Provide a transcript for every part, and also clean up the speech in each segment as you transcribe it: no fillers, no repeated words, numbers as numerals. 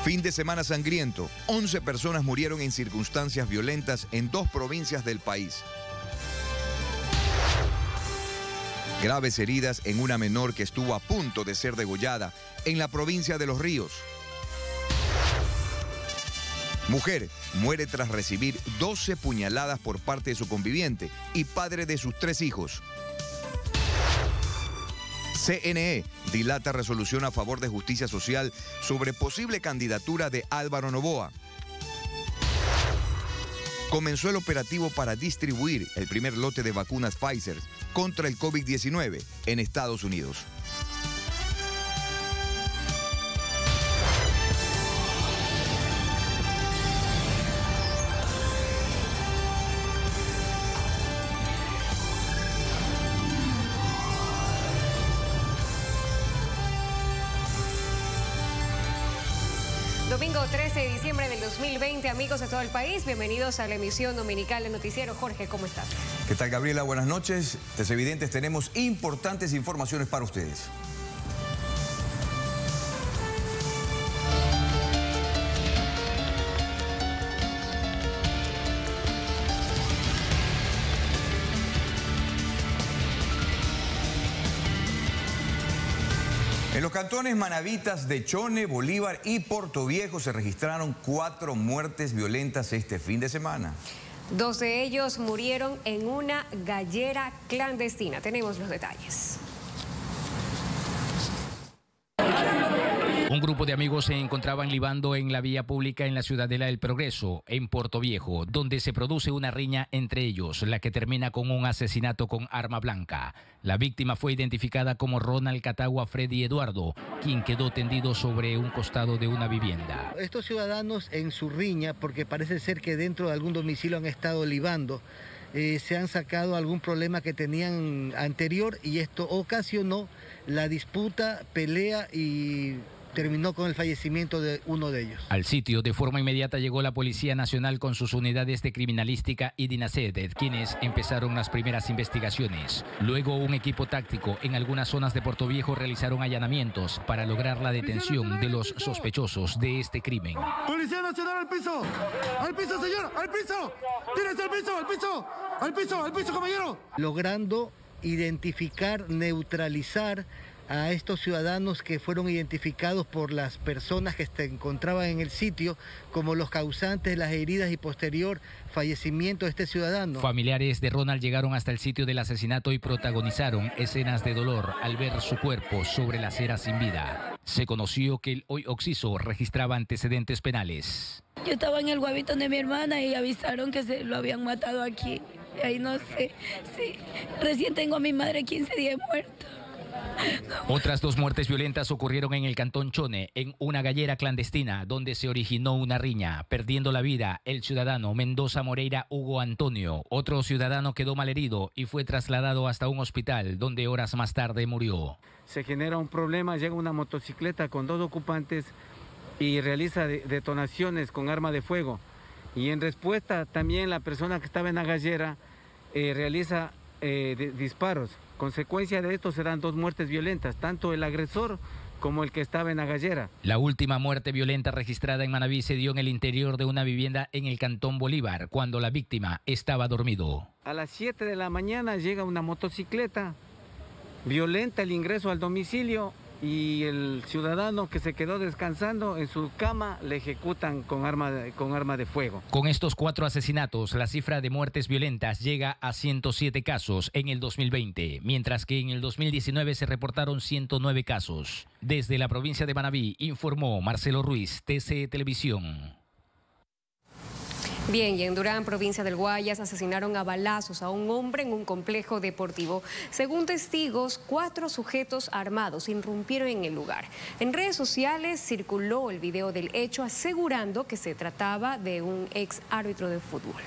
Fin de semana sangriento. 11 personas murieron en circunstancias violentas en 2 provincias del país. Graves heridas en una menor que estuvo a punto de ser degollada en la provincia de Los Ríos. Mujer muere tras recibir 12 puñaladas por parte de su conviviente y padre de sus 3 hijos. CNE dilata resolución a favor de justicia social sobre posible candidatura de Álvaro Noboa. Comenzó el operativo para distribuir el primer lote de vacunas Pfizer contra el COVID-19 en Estados Unidos. Domingo 13 de diciembre del 2020, amigos de todo el país, bienvenidos a la emisión dominical de Noticiero. Jorge, ¿cómo estás? ¿Qué tal, Gabriela? Buenas noches. Televidentes, tenemos importantes informaciones para ustedes. En los cantones manavitas de Chone, Bolívar y Portoviejo se registraron 4 muertes violentas este fin de semana. 2 de ellos murieron en una gallera clandestina. Tenemos los detalles. Un grupo de amigos se encontraban libando en la vía pública en la Ciudadela del Progreso, en Portoviejo, donde se produce una riña entre ellos, la que termina con un asesinato con arma blanca. La víctima fue identificada como Ronald Catagua Freddy Eduardo, quien quedó tendido sobre un costado de una vivienda. Estos ciudadanos en su riña, porque parece ser que dentro de algún domicilio han estado libando, se han sacado algún problema que tenían anterior y esto ocasionó la disputa, pelea y terminó con el fallecimiento de uno de ellos. Al sitio de forma inmediata llegó la Policía Nacional con sus unidades de criminalística y DINASED, quienes empezaron las primeras investigaciones. Luego un equipo táctico en algunas zonas de Portoviejo realizaron allanamientos para lograr la detención de los sospechosos de este crimen. ¡Policía Nacional al piso! ¡Al piso, señor! ¡Al piso! ¡Tírese al piso! ¡Al piso! ¡Al piso! ¡Al piso, compañero! Logrando identificar, neutralizar a estos ciudadanos que fueron identificados por las personas que se encontraban en el sitio como los causantes de las heridas y posterior fallecimiento de este ciudadano. Familiares de Ronald llegaron hasta el sitio del asesinato y protagonizaron escenas de dolor al ver su cuerpo sobre la acera sin vida. Se conoció que el hoy occiso registraba antecedentes penales. Yo estaba en el guavito de mi hermana y avisaron que se lo habían matado aquí. Y ahí no sé, sí. Recién tengo a mi madre 15 días muerta. Otras 2 muertes violentas ocurrieron en el cantón Chone, en una gallera clandestina, donde se originó una riña, perdiendo la vida el ciudadano Mendoza Moreira Hugo Antonio. Otro ciudadano quedó malherido y fue trasladado hasta un hospital, donde horas más tarde murió. Se genera un problema, llega una motocicleta con 2 ocupantes y realiza detonaciones con arma de fuego. Y en respuesta también la persona que estaba en la gallera realiza disparos. Consecuencia de esto serán 2 muertes violentas, tanto el agresor como el que estaba en la gallera. La última muerte violenta registrada en Manabí se dio en el interior de una vivienda en el cantón Bolívar, cuando la víctima estaba dormido. A las 7 de la mañana llega una motocicleta, violenta el ingreso al domicilio y el ciudadano que se quedó descansando en su cama le ejecutan con arma de fuego. Con estos 4 asesinatos, la cifra de muertes violentas llega a 107 casos en el 2020, mientras que en el 2019 se reportaron 109 casos. Desde la provincia de Manabí, informó Marcelo Ruiz, TC Televisión. Bien, y en Durán, provincia del Guayas, asesinaron a balazos a un hombre en un complejo deportivo. Según testigos, 4 sujetos armados irrumpieron en el lugar. En redes sociales circuló el video del hecho asegurando que se trataba de un ex árbitro de fútbol.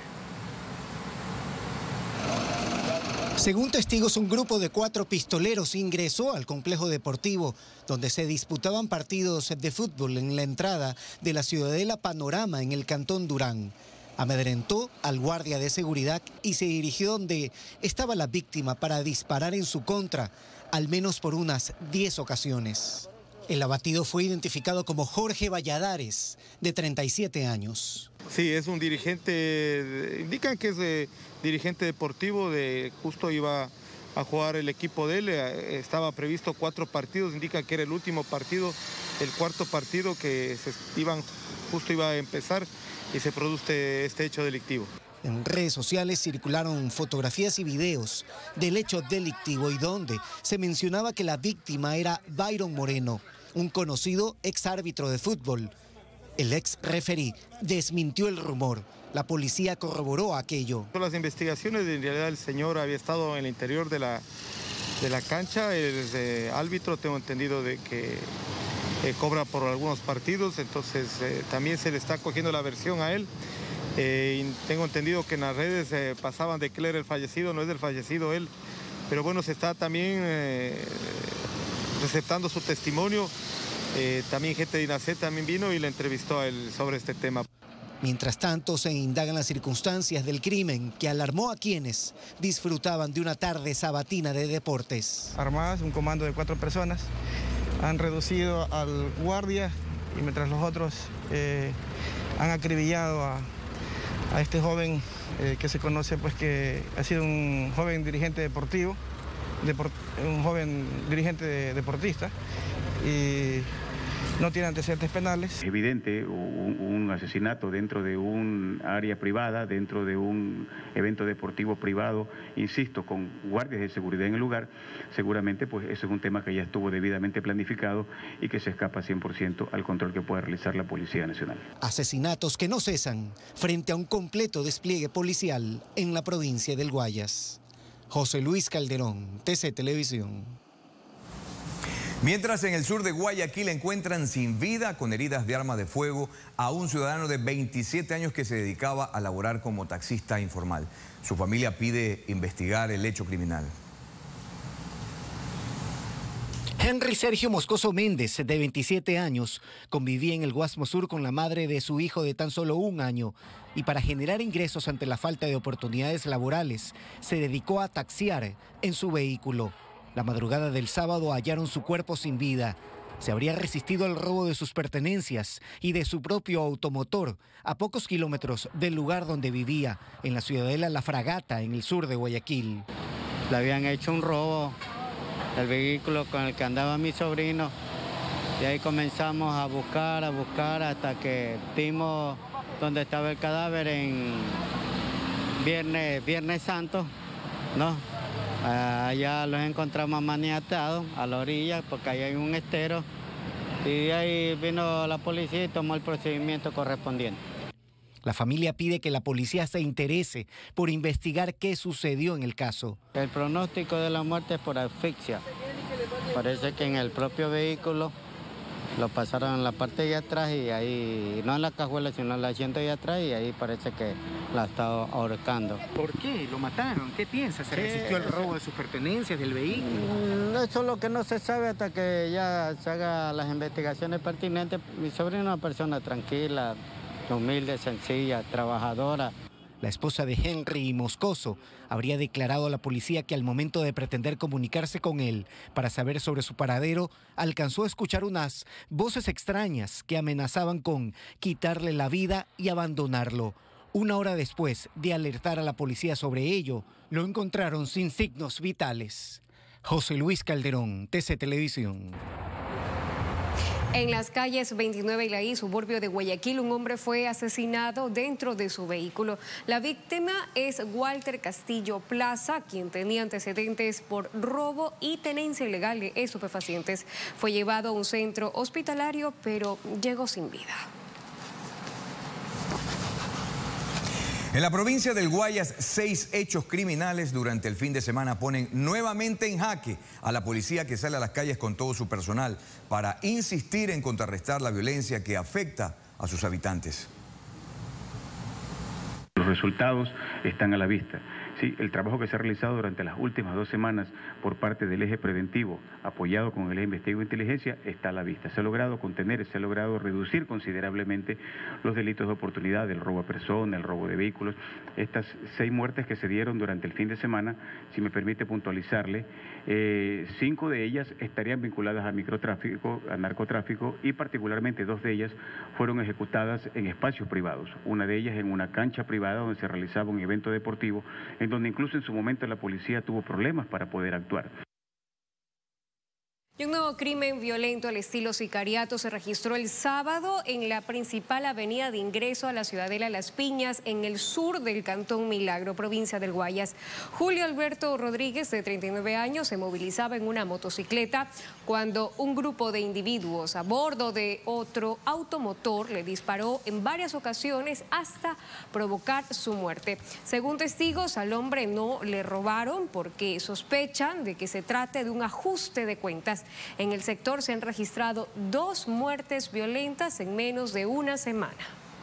Según testigos, un grupo de 4 pistoleros ingresó al complejo deportivo donde se disputaban partidos de fútbol en la entrada de la Ciudadela Panorama en el cantón Durán. Amedrentó al guardia de seguridad y se dirigió donde estaba la víctima para disparar en su contra, al menos por unas 10 ocasiones. El abatido fue identificado como Jorge Valladares, de 37 años. Sí, es un dirigente, indican que es dirigente deportivo, justo iba a jugar el equipo de él, estaba previsto 4 partidos, indica que era el último partido, el cuarto partido que justo iba a empezar y se produce este hecho delictivo. En redes sociales circularon fotografías y videos del hecho delictivo y donde se mencionaba que la víctima era Byron Moreno, un conocido ex árbitro de fútbol. El ex referí desmintió el rumor. La policía corroboró aquello. Las investigaciones, en realidad el señor había estado en el interior de la cancha, es árbitro, tengo entendido de que cobra por algunos partidos, entonces también se le está cogiendo la versión a él. Tengo entendido que en las redes pasaban de que él era el fallecido, no es del fallecido él, pero bueno, se está también receptando su testimonio. También gente de INACET también vino y le entrevistó a él sobre este tema. Mientras tanto, se indagan las circunstancias del crimen que alarmó a quienes disfrutaban de una tarde sabatina de deportes. Armadas, un comando de 4 personas, han reducido al guardia y mientras los otros han acribillado a este joven que se conoce pues que ha sido un joven dirigente deportivo, un joven dirigente deportista y no tiene antecedentes penales. Es evidente un asesinato dentro de un área privada, dentro de un evento deportivo privado, insisto, con guardias de seguridad en el lugar, seguramente pues ese es un tema que ya estuvo debidamente planificado y que se escapa 100% al control que pueda realizar la Policía Nacional. Asesinatos que no cesan frente a un completo despliegue policial en la provincia del Guayas. José Luis Calderón, TC Televisión. Mientras en el sur de Guayaquil encuentran sin vida con heridas de arma de fuego a un ciudadano de 27 años que se dedicaba a laborar como taxista informal. Su familia pide investigar el hecho criminal. Henry Sergio Moscoso Méndez, de 27 años, convivía en el Guasmo Sur con la madre de su hijo de tan solo 1 año y para generar ingresos ante la falta de oportunidades laborales, se dedicó a taxiar en su vehículo. La madrugada del sábado hallaron su cuerpo sin vida. Se habría resistido al robo de sus pertenencias y de su propio automotor a pocos kilómetros del lugar donde vivía, en la ciudadela La Fragata, en el sur de Guayaquil. Le habían hecho un robo del vehículo con el que andaba mi sobrino y ahí comenzamos a buscar hasta que dimos donde estaba el cadáver en Viernes Santo, ¿no? Allá los encontramos maniatados a la orilla porque ahí hay un estero y ahí vino la policía y tomó el procedimiento correspondiente. La familia pide que la policía se interese por investigar qué sucedió en el caso. El pronóstico de la muerte es por asfixia. Parece que en el propio vehículo lo pasaron en la parte de atrás y ahí, no en la cajuela, sino en el asiento de atrás y ahí parece que la estaba ahorcando. ¿Por qué? ¿Lo mataron? ¿Qué piensa? ¿Se resistió al robo de sus pertenencias, del vehículo? Eso es lo que no se sabe hasta que ya se hagan las investigaciones pertinentes. Mi sobrino es una persona tranquila, humilde, sencilla, trabajadora. La esposa de Henry Moscoso habría declarado a la policía que al momento de pretender comunicarse con él para saber sobre su paradero, alcanzó a escuchar unas voces extrañas que amenazaban con quitarle la vida y abandonarlo. 1 hora después de alertar a la policía sobre ello, lo encontraron sin signos vitales. José Luis Calderón, TC Televisión. En las calles 29 y La I, suburbio de Guayaquil, un hombre fue asesinado dentro de su vehículo. La víctima es Walter Castillo Plaza, quien tenía antecedentes por robo y tenencia ilegal de estupefacientes. Fue llevado a un centro hospitalario, pero llegó sin vida. En la provincia del Guayas, 6 hechos criminales durante el fin de semana ponen nuevamente en jaque a la policía que sale a las calles con todo su personal para insistir en contrarrestar la violencia que afecta a sus habitantes. Los resultados están a la vista. Sí, el trabajo que se ha realizado durante las últimas 2 semanas por parte del eje preventivo, apoyado con el eje investigativo e inteligencia, está a la vista. Se ha logrado contener, se ha logrado reducir considerablemente los delitos de oportunidad, el robo a persona, el robo de vehículos. Estas 6 muertes que se dieron durante el fin de semana, si me permite puntualizarle, 5 de ellas estarían vinculadas a microtráfico, a narcotráfico, y particularmente 2 de ellas fueron ejecutadas en espacios privados. Una de ellas en una cancha privada donde se realizaba un evento deportivo, en donde incluso en su momento la policía tuvo problemas para poder actuar. Y un nuevo crimen violento al estilo sicariato se registró el sábado en la principal avenida de ingreso a la ciudadela Las Piñas, en el sur del Cantón Milagro, provincia del Guayas. Julio Alberto Rodríguez, de 39 años, se movilizaba en una motocicleta cuando un grupo de individuos a bordo de otro automotor le disparó en varias ocasiones hasta provocar su muerte. Según testigos, al hombre no le robaron porque sospechan de que se trate de un ajuste de cuentas. En el sector se han registrado 2 muertes violentas en menos de una semana.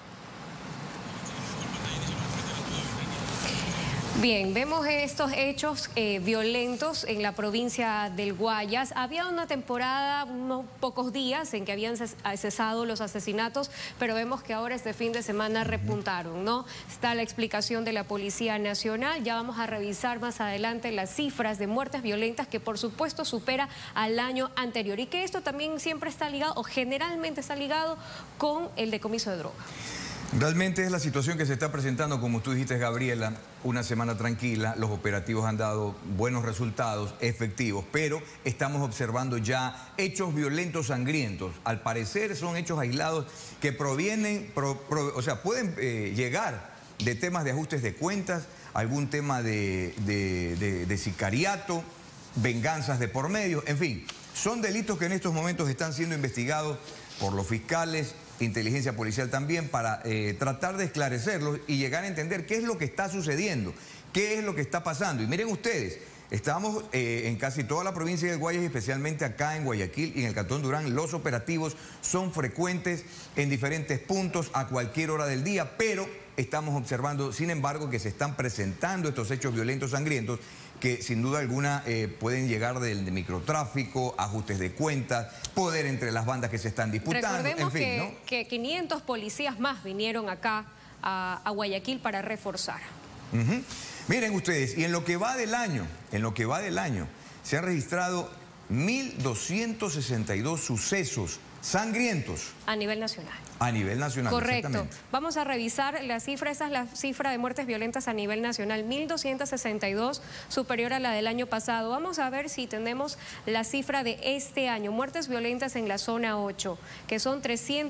Bien, vemos estos hechos violentos en la provincia del Guayas. Había una temporada, unos pocos días, en que habían cesado los asesinatos, pero vemos que ahora este fin de semana repuntaron, ¿no? Está la explicación de la Policía Nacional. Ya vamos a revisar más adelante las cifras de muertes violentas, que por supuesto supera al año anterior, y que esto también siempre está ligado, o generalmente está ligado, con el decomiso de droga. Realmente es la situación que se está presentando, como tú dijiste, Gabriela, una semana tranquila, los operativos han dado buenos resultados, efectivos, pero estamos observando ya hechos violentos sangrientos. Al parecer son hechos aislados que provienen, o sea, pueden llegar de temas de ajustes de cuentas, algún tema de sicariato, venganzas de por medio, en fin, son delitos que en estos momentos están siendo investigados por los fiscales, inteligencia policial también, para tratar de esclarecerlos y llegar a entender qué es lo que está sucediendo, qué es lo que está pasando. Y miren ustedes, estamos en casi toda la provincia de Guayas, especialmente acá en Guayaquil y en el Cantón Durán. Los operativos son frecuentes en diferentes puntos a cualquier hora del día, pero estamos observando, sin embargo, que se están presentando estos hechos violentos sangrientos que sin duda alguna pueden llegar del microtráfico, ajustes de cuentas, poder entre las bandas que se están disputando, Recordemos en fin, ¿no? que 500 policías más vinieron acá a Guayaquil para reforzar. Miren ustedes, y en lo que va del año, se han registrado 1.262 sucesos sangrientos. A nivel nacional. A nivel nacional, correcto. Vamos a revisar la cifra, esa es la cifra de muertes violentas a nivel nacional, 1.262, superior a la del año pasado. Vamos a ver si tenemos la cifra de este año, muertes violentas en la zona 8, que son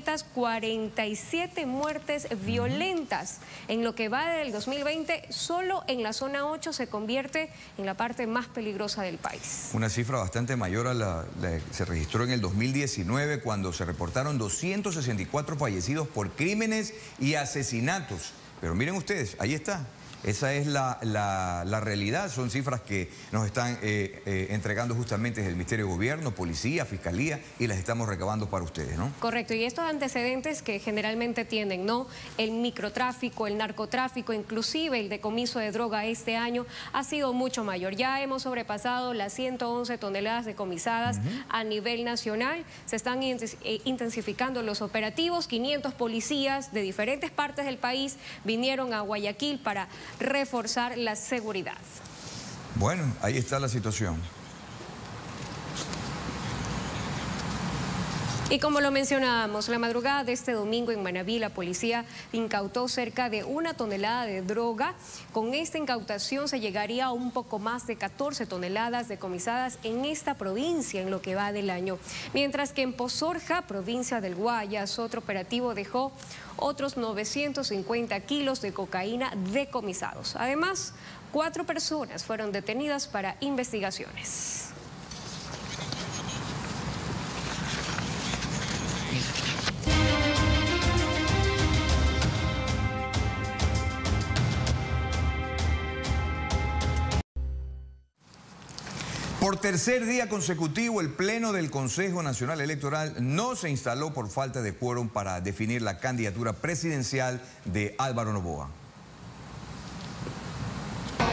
347 muertes violentas. En lo que va del 2020, solo en la zona 8 se convierte en la parte más peligrosa del país. Una cifra bastante mayor a la que se registró en el 2019, cuando se reportaron 264 fallecidos por crímenes y asesinatos. Pero miren ustedes, ahí está. Esa es la realidad, son cifras que nos están entregando justamente desde el Ministerio de Gobierno, Policía, Fiscalía, y las estamos recabando para ustedes, ¿no? Correcto, y estos antecedentes que generalmente tienen, ¿no? El microtráfico, el narcotráfico, inclusive el decomiso de droga este año ha sido mucho mayor. Ya hemos sobrepasado las 111 toneladas decomisadas a nivel nacional. Se están intensificando los operativos, 500 policías de diferentes partes del país vinieron a Guayaquil para reforzar la seguridad. Bueno, ahí está la situación. Y como lo mencionábamos, la madrugada de este domingo en Manabí, la policía incautó cerca de 1 tonelada de droga. Con esta incautación se llegaría a un poco más de 14 toneladas decomisadas en esta provincia en lo que va del año. Mientras que en Pozorja, provincia del Guayas, otro operativo dejó otros 950 kilos de cocaína decomisados. Además, 4 personas fueron detenidas para investigaciones. Por tercer día consecutivo, el Pleno del Consejo Nacional Electoral no se instaló por falta de quórum para definir la candidatura presidencial de Álvaro Noboa.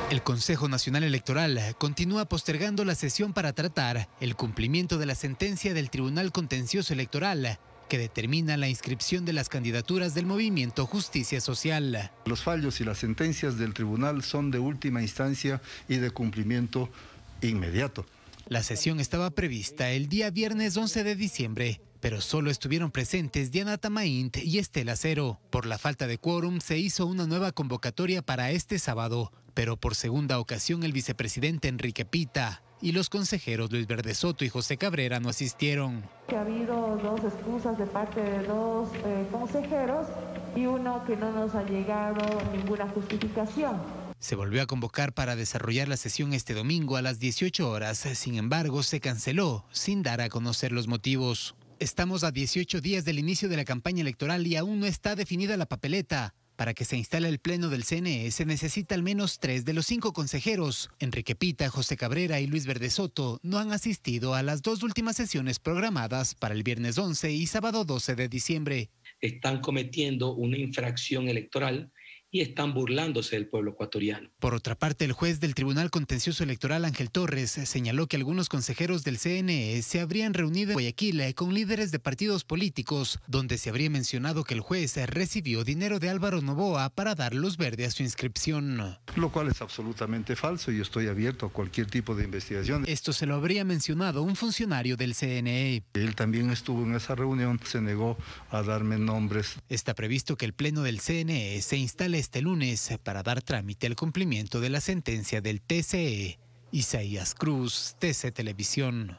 El Consejo Nacional Electoral continúa postergando la sesión para tratar el cumplimiento de la sentencia del Tribunal Contencioso Electoral que determina la inscripción de las candidaturas del movimiento Justicia Social. Los fallos y las sentencias del tribunal son de última instancia y de cumplimiento inmediato. La sesión estaba prevista el día viernes 11 de diciembre, pero solo estuvieron presentes Diana Tamaint y Estela Cero. Por la falta de quórum se hizo una nueva convocatoria para este sábado, pero por segunda ocasión el vicepresidente Enrique Pita y los consejeros Luis Verdesoto y José Cabrera no asistieron. Ha habido dos excusas de parte de dos consejeros y uno que no nos ha llegado ninguna justificación. Se volvió a convocar para desarrollar la sesión este domingo a las 18 horas, sin embargo se canceló sin dar a conocer los motivos. Estamos a 18 días del inicio de la campaña electoral y aún no está definida la papeleta. Para que se instale el pleno del CNE se necesita al menos 3 de los 5 consejeros. Enrique Pita, José Cabrera y Luis Verdesoto no han asistido a las 2 últimas sesiones programadas para el viernes 11 y sábado 12 de diciembre. Están cometiendo una infracción electoral y están burlándose del pueblo ecuatoriano. Por otra parte, el juez del Tribunal Contencioso Electoral, Ángel Torres, señaló que algunos consejeros del CNE se habrían reunido en Guayaquil con líderes de partidos políticos, donde se habría mencionado que el juez recibió dinero de Álvaro Noboa para dar luz verde a su inscripción. Lo cual es absolutamente falso y estoy abierto a cualquier tipo de investigación. Esto se lo habría mencionado un funcionario del CNE. Él también estuvo en esa reunión, se negó a darme nombres. Está previsto que el pleno del CNE se instale este lunes para dar trámite al cumplimiento de la sentencia del TCE. Isaías Cruz, TC Televisión.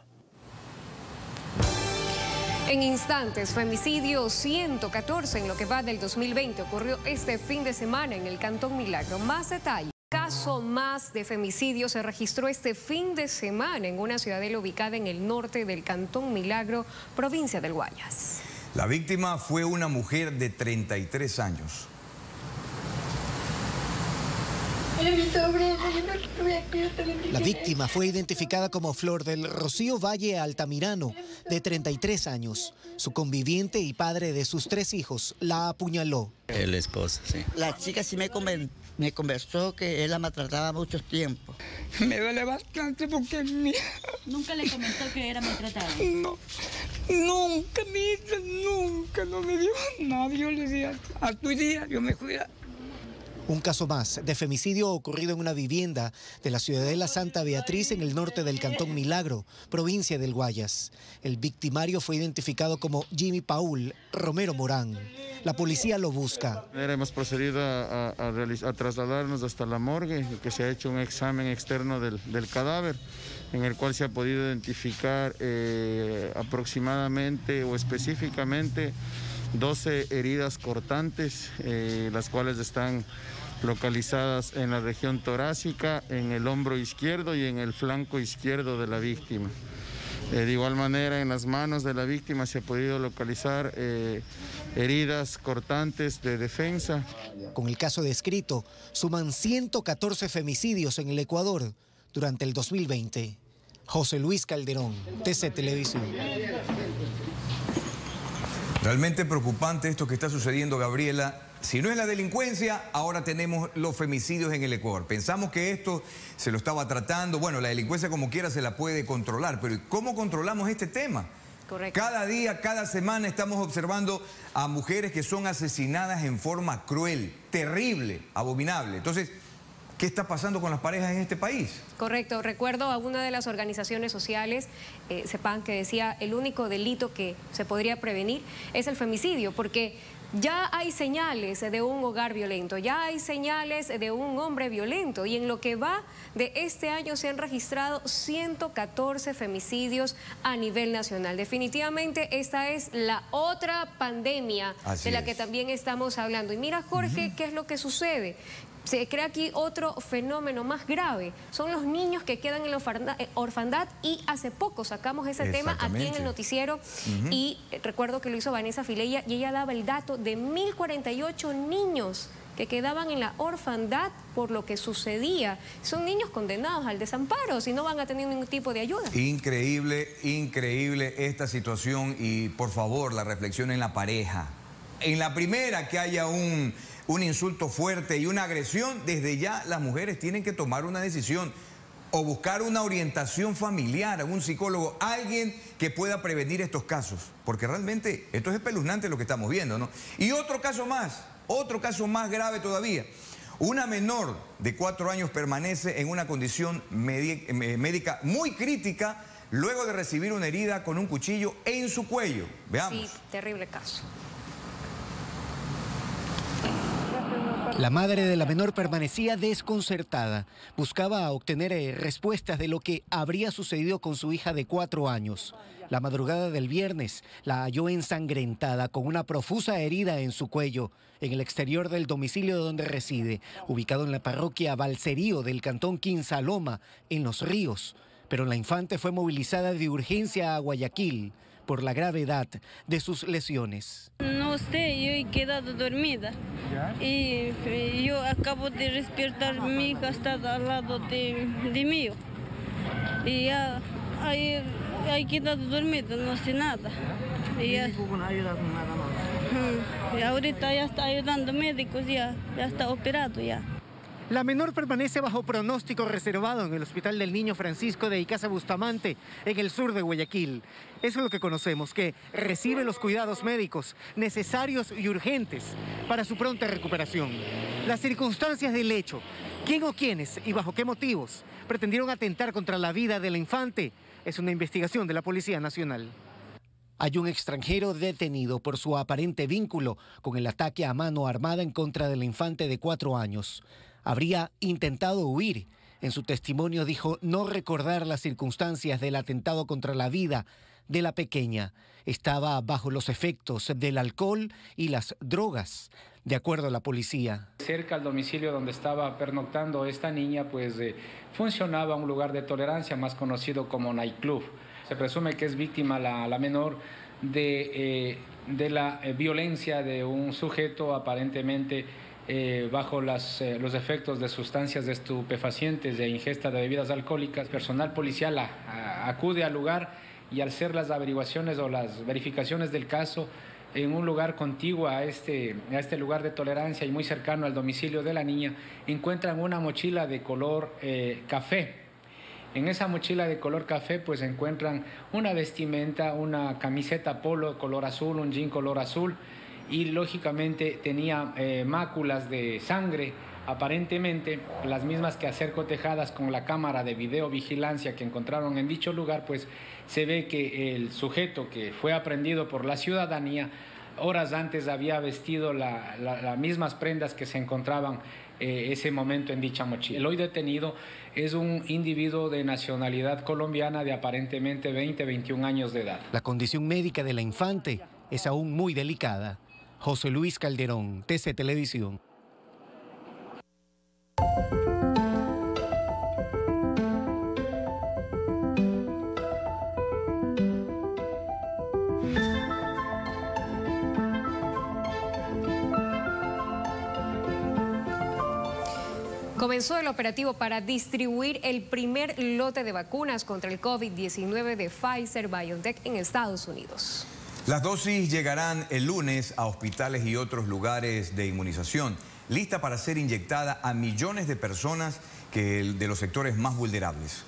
En instantes, femicidio 114 en lo que va del 2020 ocurrió este fin de semana en el Cantón Milagro. Más detalles. Caso más de femicidio se registró este fin de semana en una ciudadela ubicada en el norte del Cantón Milagro, provincia del Guayas. La víctima fue una mujer de 33 años. La víctima fue identificada como Flor del Rocío Valle Altamirano, de 33 años. Su conviviente y padre de sus 3 hijos la apuñaló. El esposo, sí. La chica sí me conversó que él la maltrataba mucho tiempo. Me duele bastante porque es mía. ¿Nunca le comentó que era maltratada? No, nunca, mi hija, nunca, no me dio nada. Yo le decía, a tu día yo me cuida. Un caso más de femicidio ocurrido en una vivienda de la ciudadela Santa Beatriz en el norte del Cantón Milagro, provincia del Guayas. El victimario fue identificado como Jimmy Paul Romero Morán. La policía lo busca. Hemos procedido a trasladarnos hasta la morgue, que se ha hecho un examen externo del cadáver, en el cual se ha podido identificar aproximadamente o específicamente 12 heridas cortantes, las cuales están localizadas en la región torácica, en el hombro izquierdo y en el flanco izquierdo de la víctima. De igual manera, en las manos de la víctima se ha podido localizar heridas cortantes de defensa. Con el caso descrito, suman 114 femicidios en el Ecuador durante el 2020. José Luis Calderón, TC Televisión. Realmente preocupante esto que está sucediendo, Gabriela. Si no es la delincuencia, ahora tenemos los femicidios en el Ecuador. Pensamos que esto se lo estaba tratando. Bueno, la delincuencia como quiera se la puede controlar, pero ¿cómo controlamos este tema? Correcto. Cada día, cada semana estamos observando a mujeres que son asesinadas en forma cruel, terrible, abominable. Entonces, ¿qué está pasando con las parejas en este país? Correcto. Recuerdo a una de las organizaciones sociales, CEPAN, que decía el único delito que se podría prevenir es el femicidio, porque ya hay señales de un hogar violento, ya hay señales de un hombre violento y en lo que va de este año se han registrado 114 femicidios a nivel nacional. Definitivamente esta es la otra pandemia de la que también estamos hablando. Y mira, Jorge, ¿qué es lo que sucede? Se crea aquí otro fenómeno más grave. Son los niños que quedan en la orfandad y hace poco sacamos ese tema aquí en el noticiero y recuerdo que lo hizo Vanessa Fileya y ella daba el dato de 1048 niños que quedaban en la orfandad por lo que sucedía. Son niños condenados al desamparo si no van a tener ningún tipo de ayuda. Increíble, increíble esta situación y por favor la reflexión en la pareja. En la primera que haya un insulto fuerte y una agresión, desde ya las mujeres tienen que tomar una decisión o buscar una orientación familiar, un psicólogo, alguien que pueda prevenir estos casos, porque realmente esto es espeluznante lo que estamos viendo, ¿no? Y otro caso más grave todavía. Una menor de 4 años permanece en una condición médica muy crítica luego de recibir una herida con un cuchillo en su cuello. Veamos. Sí, terrible caso. La madre de la menor permanecía desconcertada. Buscaba obtener respuestas de lo que habría sucedido con su hija de 4 años. La madrugada del viernes la halló ensangrentada con una profusa herida en su cuello en el exterior del domicilio donde reside, ubicado en la parroquia Balserío del cantón Quinsaloma, en Los Ríos. Pero la infante fue movilizada de urgencia a Guayaquil por la gravedad de sus lesiones. No sé, yo he quedado dormida. Y yo acabo de despertar, mi hija está al lado de mí. Y ya he quedado dormida, no sé nada. Y ahorita ya está ayudando médicos, ya está operado ya. La menor permanece bajo pronóstico reservado en el Hospital del Niño Francisco de Icaza Bustamante, en el sur de Guayaquil. Eso es lo que conocemos, que recibe los cuidados médicos necesarios y urgentes para su pronta recuperación. Las circunstancias del hecho, quién o quiénes y bajo qué motivos pretendieron atentar contra la vida de la infante, es una investigación de la Policía Nacional. Hay un extranjero detenido por su aparente vínculo con el ataque a mano armada en contra de la infante de 4 años. Habría intentado huir. En su testimonio dijo no recordar las circunstancias del atentado contra la vida de la pequeña. Estaba bajo los efectos del alcohol y las drogas, de acuerdo a la policía. Cerca al domicilio donde estaba pernoctando esta niña, pues funcionaba un lugar de tolerancia más conocido como nightclub. Se presume que es víctima la menor de la violencia de un sujeto aparentemente bajo los efectos de sustancias estupefacientes de ingesta de bebidas alcohólicas. Personal policial acude al lugar y al hacer las averiguaciones o las verificaciones del caso en un lugar contiguo a este lugar de tolerancia y muy cercano al domicilio de la niña, encuentran una mochila de color café. En esa mochila de color café pues encuentran una vestimenta, una camiseta polo color azul, un jean color azul, y lógicamente tenía máculas de sangre, aparentemente las mismas que, a ser cotejadas con la cámara de videovigilancia que encontraron en dicho lugar, pues se ve que el sujeto que fue aprehendido por la ciudadanía horas antes había vestido las mismas prendas que se encontraban ese momento en dicha mochila. El hoy detenido es un individuo de nacionalidad colombiana de aparentemente 20-21 años de edad. La condición médica de la infante es aún muy delicada. José Luis Calderón, TC Televisión. Comenzó el operativo para distribuir el primer lote de vacunas contra el COVID-19 de Pfizer-BioNTech en Estados Unidos. Las dosis llegarán el lunes a hospitales y otros lugares de inmunización, lista para ser inyectada a millones de personas de los sectores más vulnerables.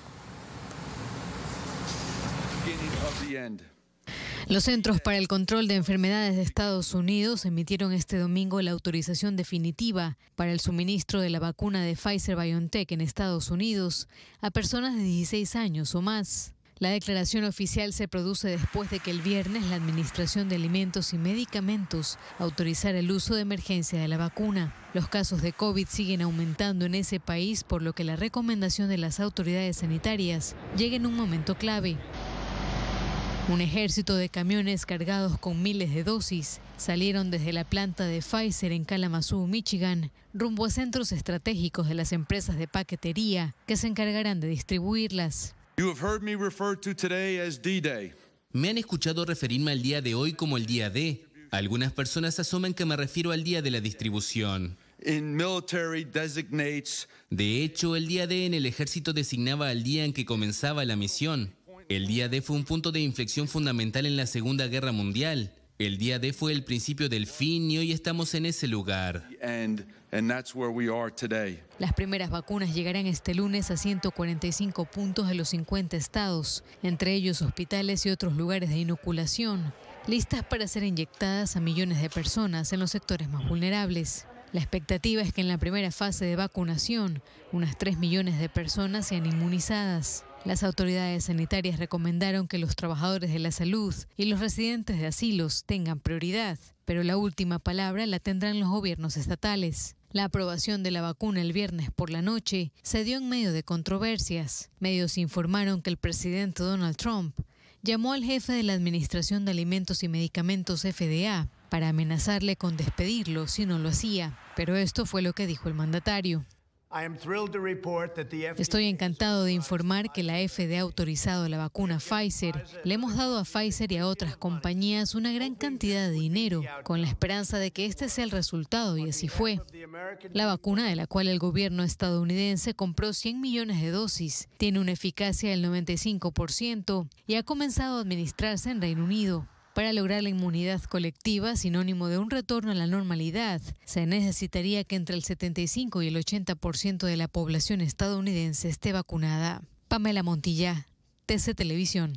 Los Centros para el Control de Enfermedades de Estados Unidos emitieron este domingo la autorización definitiva para el suministro de la vacuna de Pfizer-BioNTech en Estados Unidos a personas de 16 años o más. La declaración oficial se produce después de que el viernes la Administración de Alimentos y Medicamentos autorizara el uso de emergencia de la vacuna. Los casos de COVID siguen aumentando en ese país, por lo que la recomendación de las autoridades sanitarias llega en un momento clave. Un ejército de camiones cargados con miles de dosis salieron desde la planta de Pfizer en Kalamazoo, Michigan, rumbo a centros estratégicos de las empresas de paquetería que se encargarán de distribuirlas. Me han escuchado referirme al día de hoy como el día D. Algunas personas asumen que me refiero al día de la distribución. De hecho, el día D en el ejército designaba al día en que comenzaba la misión. El día D fue un punto de inflexión fundamental en la Segunda Guerra Mundial. El día D fue el principio del fin y hoy estamos en ese lugar. Las primeras vacunas llegarán este lunes a 145 puntos de los 50 estados, entre ellos hospitales y otros lugares de inoculación, listas para ser inyectadas a millones de personas en los sectores más vulnerables. La expectativa es que en la primera fase de vacunación, unas 3 millones de personas sean inmunizadas. Las autoridades sanitarias recomendaron que los trabajadores de la salud y los residentes de asilos tengan prioridad, pero la última palabra la tendrán los gobiernos estatales. La aprobación de la vacuna el viernes por la noche se dio en medio de controversias. Medios informaron que el presidente Donald Trump llamó al jefe de la Administración de Alimentos y Medicamentos FDA para amenazarle con despedirlo si no lo hacía, pero esto fue lo que dijo el mandatario. Estoy encantado de informar que la FDA ha autorizado la vacuna Pfizer. Le hemos dado a Pfizer y a otras compañías una gran cantidad de dinero, con la esperanza de que este sea el resultado, y así fue. La vacuna, de la cual el gobierno estadounidense compró 100 millones de dosis, tiene una eficacia del 95% y ha comenzado a administrarse en Reino Unido. Para lograr la inmunidad colectiva, sinónimo de un retorno a la normalidad, se necesitaría que entre el 75 y el 80% de la población estadounidense esté vacunada. Pamela Montilla, TC Televisión.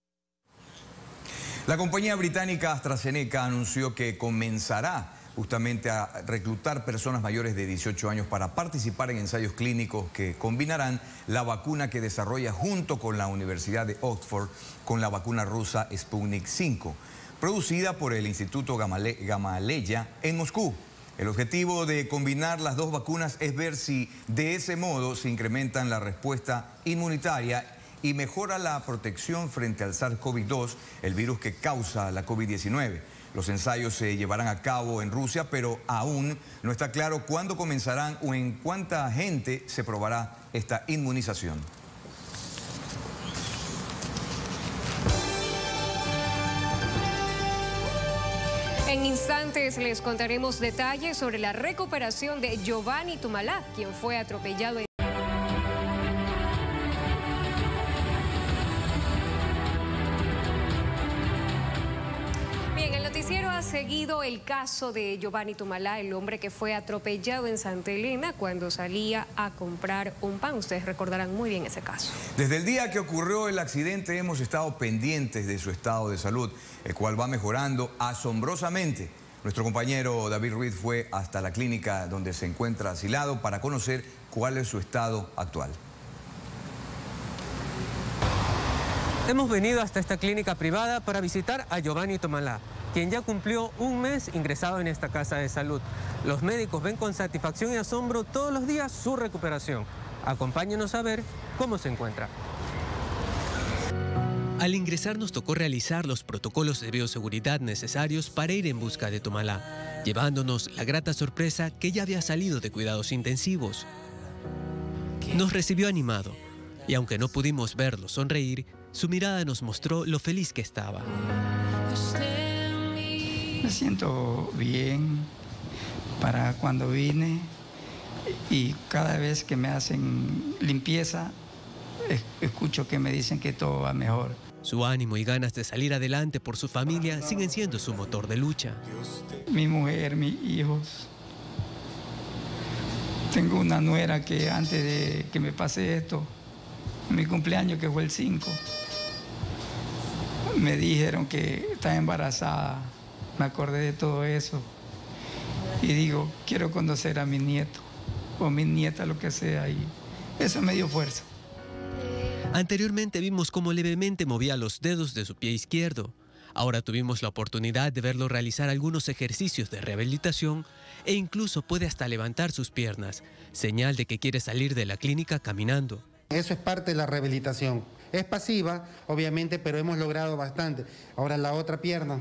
La compañía británica AstraZeneca anunció que comenzará justamente a reclutar personas mayores de 18 años para participar en ensayos clínicos que combinarán la vacuna que desarrolla junto con la Universidad de Oxford con la vacuna rusa Sputnik V, producida por el Instituto Gamaleya en Moscú. El objetivo de combinar las dos vacunas es ver si de ese modo se incrementan la respuesta inmunitaria y mejora la protección frente al SARS-CoV-2, el virus que causa la COVID-19. Los ensayos se llevarán a cabo en Rusia, pero aún no está claro cuándo comenzarán o en cuánta gente se probará esta inmunización. En instantes les contaremos detalles sobre la recuperación de Giovanni Tumalá, quien fue atropellado en... Seguido el caso de Giovanni Tumalá, el hombre que fue atropellado en Santa Elena cuando salía a comprar un pan. Ustedes recordarán muy bien ese caso. Desde el día que ocurrió el accidente hemos estado pendientes de su estado de salud, el cual va mejorando asombrosamente. Nuestro compañero David Ruiz fue hasta la clínica donde se encuentra asilado para conocer cuál es su estado actual. Hemos venido hasta esta clínica privada para visitar a Giovanni Tumalá, quien ya cumplió un mes ingresado en esta casa de salud. Los médicos ven con satisfacción y asombro todos los días su recuperación. Acompáñenos a ver cómo se encuentra. Al ingresar nos tocó realizar los protocolos de bioseguridad necesarios para ir en busca de Tumalá, llevándonos la grata sorpresa que ya había salido de cuidados intensivos. Nos recibió animado y aunque no pudimos verlo sonreír, su mirada nos mostró lo feliz que estaba. Me siento bien para cuando vine y cada vez que me hacen limpieza, escucho que me dicen que todo va mejor. Su ánimo y ganas de salir adelante por su familia siguen siendo su motor de lucha. Mi mujer, mis hijos. Tengo una nuera que antes de que me pase esto, mi cumpleaños que fue el 5, me dijeron que estaba embarazada. Me acordé de todo eso y digo, quiero conocer a mi nieto o mi nieta, lo que sea, y eso me dio fuerza. Anteriormente vimos cómo levemente movía los dedos de su pie izquierdo. Ahora tuvimos la oportunidad de verlo realizar algunos ejercicios de rehabilitación e incluso puede hasta levantar sus piernas, señal de que quiere salir de la clínica caminando. Eso es parte de la rehabilitación. Es pasiva, obviamente, pero hemos logrado bastante. Ahora la otra pierna,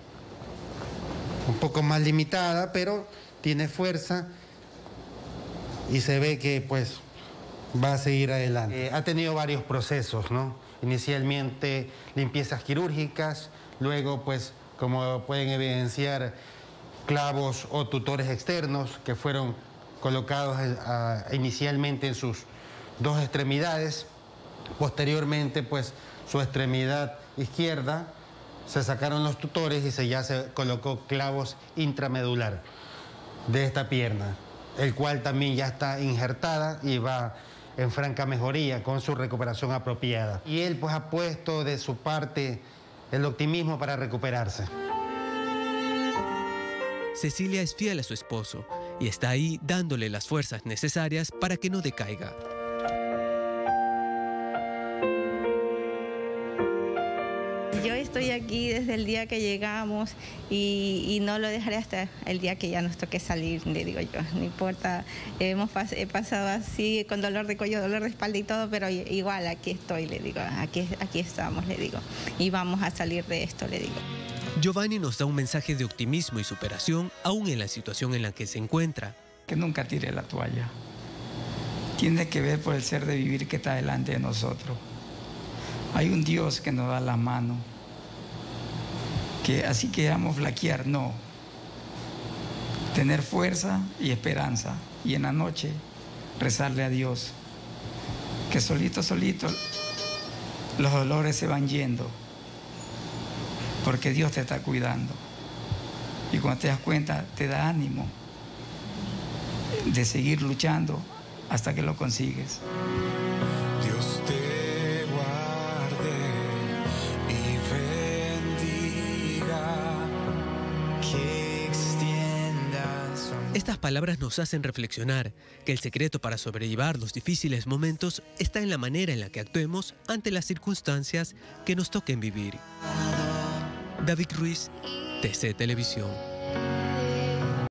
un poco más limitada, pero tiene fuerza y se ve que pues va a seguir adelante. Ha tenido varios procesos, ¿no? Inicialmente limpiezas quirúrgicas, luego pues como pueden evidenciar clavos o tutores externos que fueron colocados inicialmente en sus dos extremidades, posteriormente pues su extremidad izquierda se sacaron los tutores y ya se colocó clavos intramedular de esta pierna, el cual también ya está injertada y va en franca mejoría con su recuperación apropiada. Y él pues ha puesto de su parte el optimismo para recuperarse. Cecilia es fiel a su esposo y está ahí dándole las fuerzas necesarias para que no decaiga. Yo estoy aquí desde el día que llegamos y no lo dejaré hasta el día que ya nos toque salir, le digo yo. No importa, he pasado así con dolor de cuello, dolor de espalda y todo, pero igual aquí estoy, le digo, aquí estamos, le digo, y vamos a salir de esto, le digo. Giovanni nos da un mensaje de optimismo y superación aún en la situación en la que se encuentra. Que nunca tire la toalla. Tiene que ver por el ser de vivir que está delante de nosotros. Hay un Dios que nos da la mano. Que así queramos flaquear, no. Tener fuerza y esperanza. Y en la noche rezarle a Dios. Que solito los dolores se van yendo. Porque Dios te está cuidando. Y cuando te das cuenta, te da ánimo de seguir luchando hasta que lo consigues. Dios te guarde y bendiga, que extienda su amor. Estas palabras nos hacen reflexionar que el secreto para sobrellevar los difíciles momentos está en la manera en la que actuemos ante las circunstancias que nos toquen vivir. David Ruiz, TC Televisión.